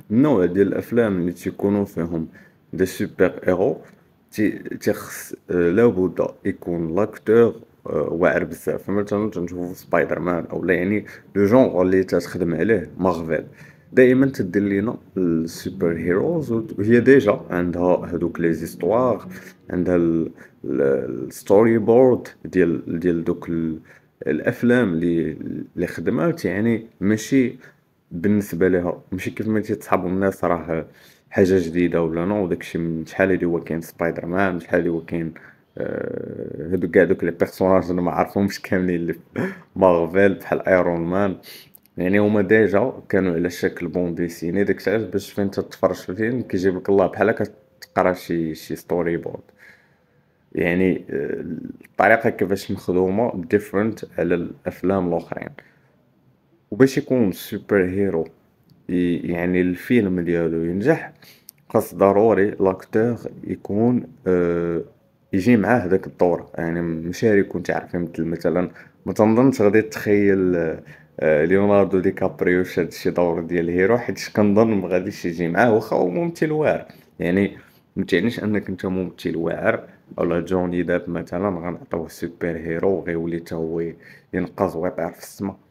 النوع ديال الافلام اللي تيكونوا فيهم دي سوبر هيرو تيخص لابد يكون لاكتور واعر بزاف. مثلا تنشوفو سبايدر مان او لا، يعني لو جونغ اللي تخدم عليه مارفل دائما تدير لينا السوبر هيروز، وهي ديجا عندها هذوك لي زيستوار، عندها الستوري بورد ديال دوك الافلام اللي خدمات، يعني ماشي بالنسبه لها ماشي كيف ما تيتصحابوا الناس راه حاجه جديده ولا نو. داكشي من شحال هادي هو كاين سبايدر مان، من شحال هو كاين هادوك كاع دوك لي بيرسوناج انا ما عارفهمش كاملين اللي في مارفل بحال ايرون مان. يعني هما ديجا كانوا على شكل بون ديسيني، داكشي علاش باش فين تتفرج في الفيلم كيجيب لك الله بحال كتقرا شي ستوري بورد. يعني الطريقه كيفاش مخدومه ديفرنت على الافلام الاخرين. وباش يكون سوبر هيرو يعني الفيلم ديالو ينجح، خاص ضروري لاكتور يكون يجي معاه هداك الدور، يعني ماشي غير يكون تعرف يمثل. مثلا ما تنظنش غادي تخيل ليوناردو دي كابريو شاد شي دور ديال هيرو، حيت كنظن ما غاديش يجي معاه واخا هو ممثل واعر. يعني ما تعنيش انك انت ممثل واعر، ولا جوني داب مثلا غنعطيوه سوبر هيرو غيولي حتى هو ينقز ويطير في السما.